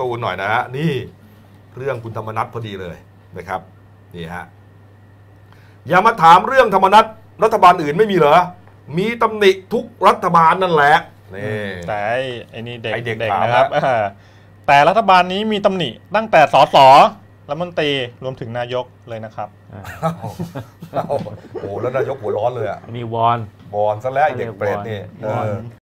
ตูนหน่อยนะฮะนี่เรื่องคุณธรรมนัสพอดีเลยนะครับนี่ฮะอย่ามาถามเรื่องธรรมนัสรัฐบาลอื่นไม่มีเหรอมีตำหนิทุกรัฐบาลนั่นแหละนี่แต่ไอ้นี่เด็กๆนะครับแต่รัฐบาลนี้มีตำหนิตั้งแต่สสรัฐมนตรีรวมถึงนายกเลยนะครับโอ้แล้วนายกหัวร้อนเลยอ่ะนี่วอนซะแล้วเด็กเปรตนี่